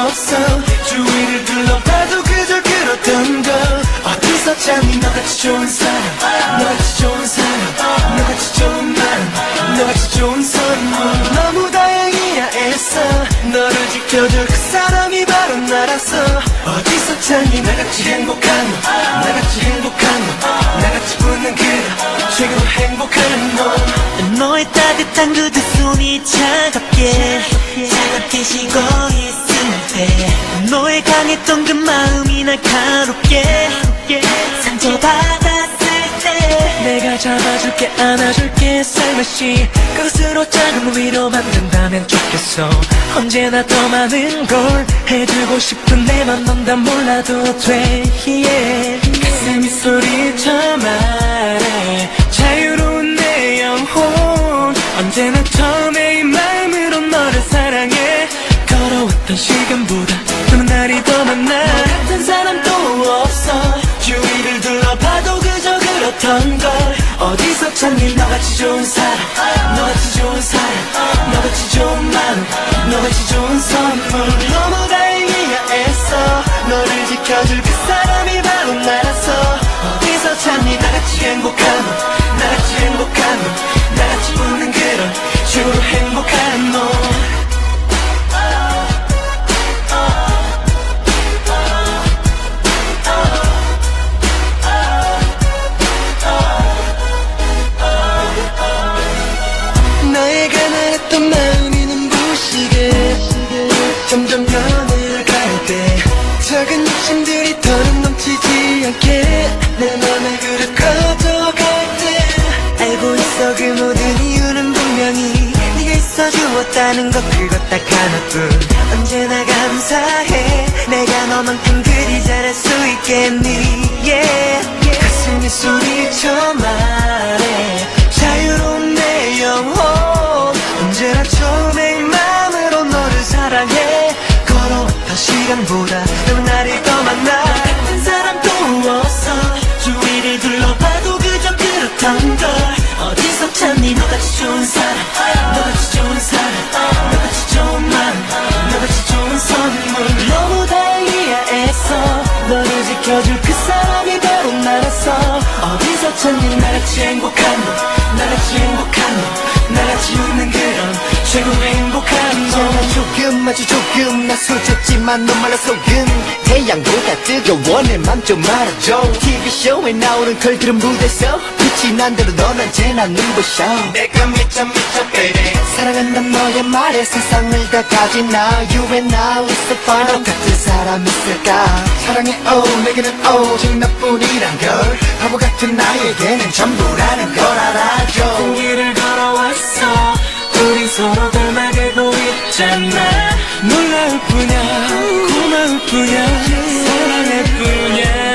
없어. 주위를 둘러봐도 그저 그렇던 걸. 어디서 찾니 너같이 좋은 사람, 너같이 좋은 사람, 너같이 좋은 맘, 너같이 좋은 선물. 너무 다행이야 애써. 너를 지켜줄 그 사람이 바로 나라서. 어디서 찾니 나같이 행복한 너, 나같이 행복한 너, 나같이 붙는 그런 최고로 행복한 너. 너의 따뜻한 그 두 손이 차갑게 쉬고 있을 때, 너의 강했던 그 마음이 날카롭게 상처받았을 때, 내가 잡아줄게 안아줄게 살며시 끝으로 작은 위로 만든다면 좋겠어. 언제나 더 많은 걸 해주고 싶은 내 맘 넌 다 몰라도 돼. 가슴이 소리쳐 말해 자유로운 내 영혼. 언제나 처음에 이 마음으로 너를 사랑해. 걸어왔던 시간보다 너는 날이 더 많아. 너 같은 사람 또 없어. 주위를 둘러봐도 그저 그렇던 걸. 어디서 찾니 너같이 좋은 사람, 너같이 좋은 사람, 너같이 좋은 마음, 너같이 좋은 선물. 너무 다행이야 애써. 너를 지켜줄 그 사람이 바로 나라서. 어디서 찾니 나같이 행복한 너, 나같이 행복한 너, 나같이 웃는 그런 최고로 행복한 너. 나의 가난했던 마음이 눈부시게 점점 변해갈 때, 작은 욕심들이 더는 넘치지 않게 내 맘의 그릇 커져갈 때. 알고 있어 그 모든 이유는 분명히 네가 있어 주었다는 것, 그것 딱 하나뿐. 언제나 감사해 내가 너만큼 그리 잘할 수 있겠니. 가슴이 소리쳐 말해 자유로운 내 영혼. 언제나 처음에 이 마음으로 너를 사랑해. 걸어왔던 시간보다 너무 날이 더 많아. 너 같은 사람도 없어. 주위를 둘러봐도 그저 그렇던 걸. 어디서 찾니 너같이 좋은 사람, 너같이 좋은 사람, 너같이 좋은 맘, 너같이 좋은 선물. 너무 다행이야 애써. 너를 지켜줄 그 사람이 바로 나라서. 어디서 찾니 나같이 행복한 너, 나같이 행복한 너, 나같이 웃는 그런 최고로 행복한 너. 조금 아주 조금 나 솔직지만 너 말라 속은 태양보다 뜨거워. 내 맘 좀 알아줘. TV쇼에 나오는 걸그룹 무대에서 빛이 난 대로 넌 언제나 눈부셔. 내가 미쳐 미쳐 baby. 사랑한단 너의 말에 세상을 다 가진 나. You and I is so fun. 너 같은 사람 있을까. 사랑해 내게는 오직 너뿐이란 걸. 바보 같은 나에게는 전부라는 걸 알아줘. 그 길을 걸어왔어. 우리 서로 닮아가고 있잖아. 놀라울 뿐이야, 고마울 뿐이야, 사랑할 뿐이야.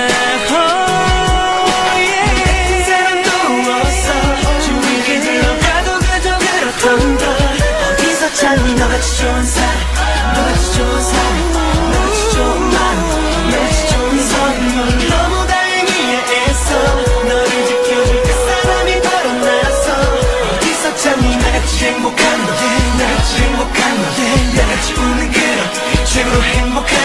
같은 사람도 없어. 주위를 둘러봐도 그저 그렇던 걸. 어디서 찾니 너같이 좋은 사람, 너같이 좋은 사람, 너같이 좋은 마음, 너같이 좋은 선물. 너무 다행이야 애써. 너를 지켜줄 그 사람이 바로 나라서. 어디서 찾니 나같이 행복한 너, 나같이 행복한 너, 나같이 웃는 그런 최고로 행복한